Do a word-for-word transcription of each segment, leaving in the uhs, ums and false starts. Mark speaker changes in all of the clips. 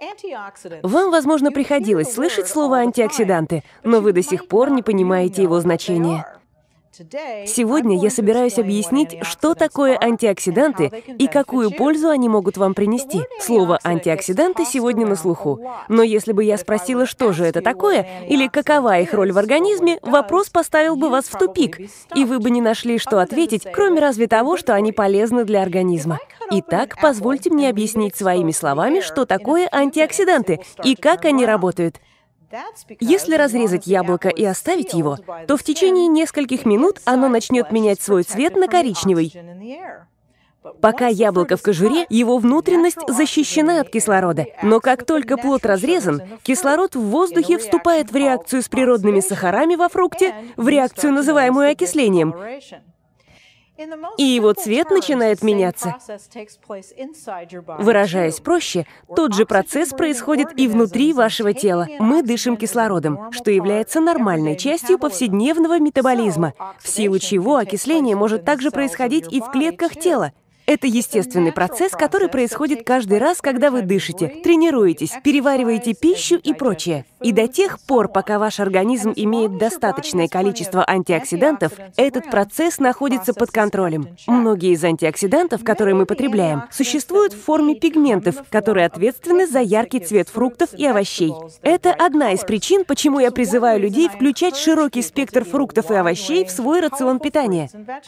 Speaker 1: Вам, возможно, приходилось слышать слово «антиоксиданты», но вы до сих пор не понимаете его значение. Сегодня я собираюсь объяснить, что такое антиоксиданты и какую пользу они могут вам принести. Слово «антиоксиданты» сегодня на слуху. Но если бы я спросила, что же это такое, или какова их роль в организме, вопрос поставил бы вас в тупик, и вы бы не нашли, что ответить, кроме разве того, что они полезны для организма. Итак, позвольте мне объяснить своими словами, что такое антиоксиданты и как они работают. Если разрезать яблоко и оставить его, то в течение нескольких минут оно начнет менять свой цвет на коричневый. Пока яблоко в кожуре, его внутренность защищена от кислорода. Но как только плод разрезан, кислород в воздухе вступает в реакцию с природными сахарами во фрукте, в реакцию, называемую окислением. И его цвет начинает меняться. Выражаясь проще, тот же процесс происходит и внутри вашего тела. Мы дышим кислородом, что является нормальной частью повседневного метаболизма, в силу чего окисление может также происходить и в клетках тела. Это естественный процесс, который происходит каждый раз, когда вы дышите, тренируетесь, перевариваете пищу и прочее. И до тех пор, пока ваш организм имеет достаточное количество антиоксидантов, этот процесс находится под контролем. Многие из антиоксидантов, которые мы потребляем, существуют в форме пигментов, которые ответственны за яркий цвет фруктов и овощей. Это одна из причин, почему я призываю людей включать широкий спектр фруктов и овощей в свой рацион питания.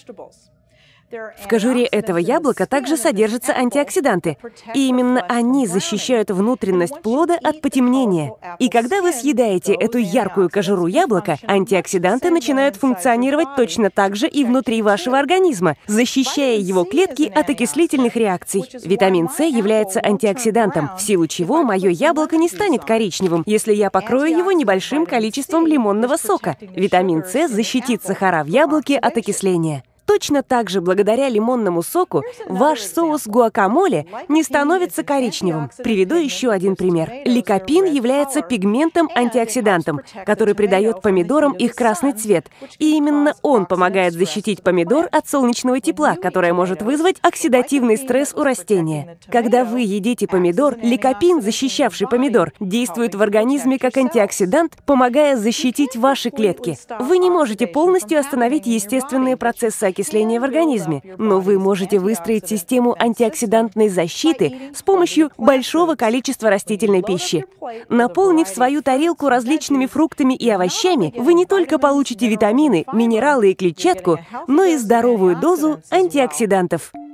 Speaker 1: В кожуре этого яблока также содержатся антиоксиданты, и именно они защищают внутренность плода от потемнения. И когда вы съедаете эту яркую кожуру яблока, антиоксиданты начинают функционировать точно так же и внутри вашего организма, защищая его клетки от окислительных реакций. Витамин С является антиоксидантом, в силу чего мое яблоко не станет коричневым, если я покрою его небольшим количеством лимонного сока. Витамин С защитит сахара в яблоке от окисления. Точно так же, благодаря лимонному соку, ваш соус гуакамоле не становится коричневым. Приведу еще один пример. Ликопин является пигментом-антиоксидантом, который придает помидорам их красный цвет. И именно он помогает защитить помидор от солнечного тепла, которое может вызвать оксидативный стресс у растения. Когда вы едите помидор, ликопин, защищавший помидор, действует в организме как антиоксидант, помогая защитить ваши клетки. Вы не можете полностью остановить естественные процессы окисления в организме, но вы можете выстроить систему антиоксидантной защиты с помощью большого количества растительной пищи. Наполнив свою тарелку различными фруктами и овощами, вы не только получите витамины, минералы и клетчатку, но и здоровую дозу антиоксидантов.